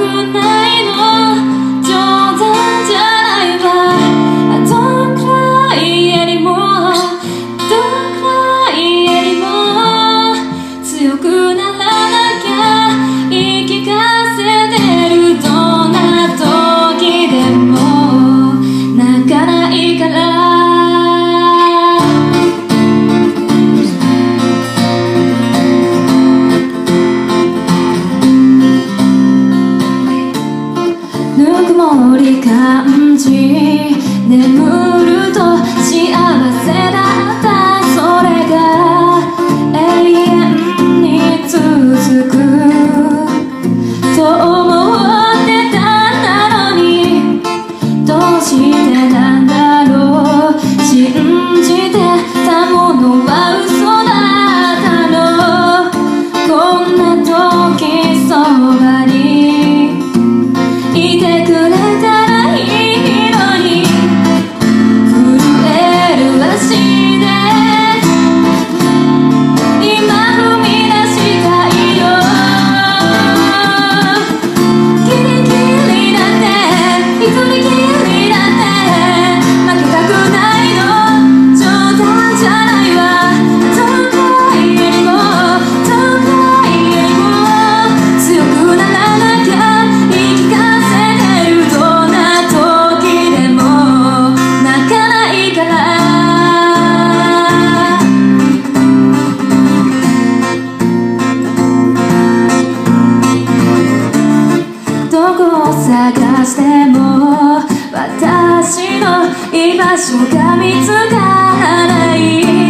ないの、冗談じゃないわ。 Don't cry anymore, Don't cry anymore。 強くならなきゃ言い聞かせてる、どんな時でも泣かないから。ぬくもり感じ眠ると幸せだった、それが永遠に続くと思ってたのに、どうしてなんだろう。信じてたものは嘘だったの。こんな時そばにいてくれたらいいのに。震える足で今踏み出したいよ。キリキリだって一人きりだって負けたくないの、冗談じゃないわ。 Don't cry anymore, Don't cry anymore。 強くならなきゃ言い聞かせてる、どんな時でも泣かないから。どこを探しても私の居場所が見つからない。